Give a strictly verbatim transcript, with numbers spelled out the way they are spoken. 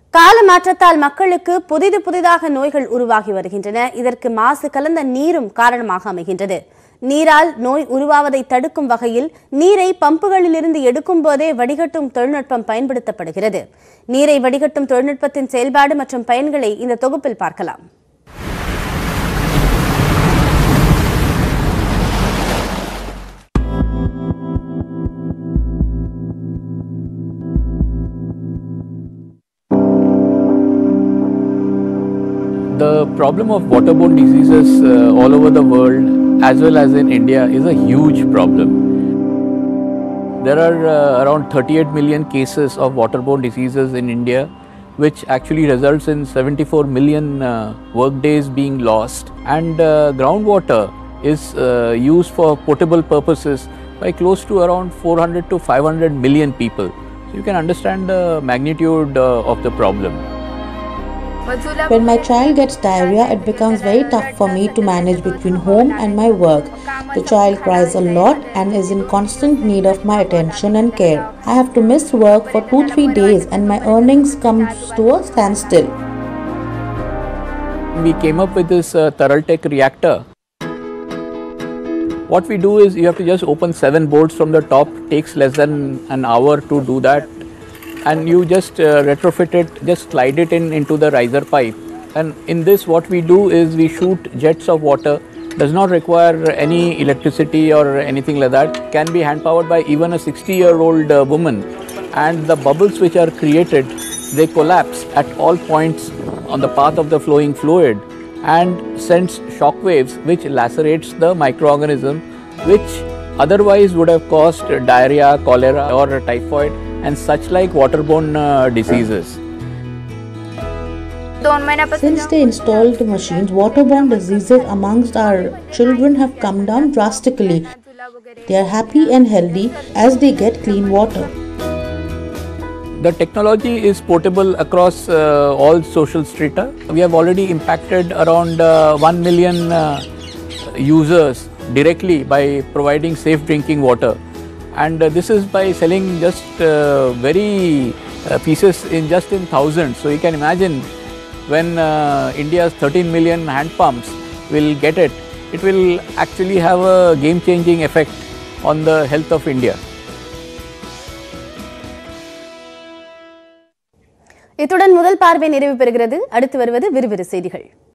கால மாற்றத்தால் மக்களுக்கு புதிது புதிதாக நோய்கள் உருவாகி வருகின்றன. இதற்கு மாசு கலந்த நீரும் காரணமாக அமைகின்றது. நீரால் நோய் உருவாவதை தடுக்கும் வகையில் நீரை பம்புகளிலிருந்து எடுக்கும் போதே வடிகட்டும் தொழில்நுட்பம் பயன்படுத்தப்படுகிறது. நீரை வடிகட்டும் தொழில்நுட்பத்தின் செயல்பாடு மற்றும் பயன்களை இந்த தொகுப்பில் பார்க்கலாம். The problem of waterborne diseases uh, all over the world as well as in India is a huge problem. There are uh, around thirty-eight million cases of waterborne diseases in India, which actually results in seventy-four million uh, work days being lost, and uh, groundwater is uh, used for potable purposes by close to around four hundred to five hundred million people. So you can understand the magnitude uh, of the problem. When my child gets diarrhea, it becomes very tough for me to manage between home and my work. The child cries a lot and is in constant need of my attention and care. I have to miss work for two to three days and my earnings come to a standstill. We came up with this uh, Theraltech reactor. What we do is you have to just open seven bolts from the top. It takes less than an hour to do that. And you just uh, retrofit it, just slide it in into the riser pipe. And in this what we do is we shoot jets of water. Does not require any electricity or anything like that. Can be hand powered by even a sixty year old uh, woman. And the bubbles which are created, they collapse at all points on the path of the flowing fluid and sends shock waves which lacerates the microorganism which otherwise would have caused diarrhea, cholera or typhoid and such like waterborne uh, diseases. Since they installed the machines, waterborne diseases amongst our children have come down drastically. They are happy and healthy as they get clean water. The technology is portable across uh, all social strata. We have already impacted around uh, one million uh, users directly by providing safe drinking water. And uh, this is by selling just uh, very uh, pieces in just in thousands. So you can imagine when uh, India's thirteen million hand pumps will get it, it will actually have a game-changing effect on the health of India. இத்துடன் முதல் பார்வை நிறைவு பெறுகிறது. அடுத்து வருவது விறுவிறு செய்திகள்.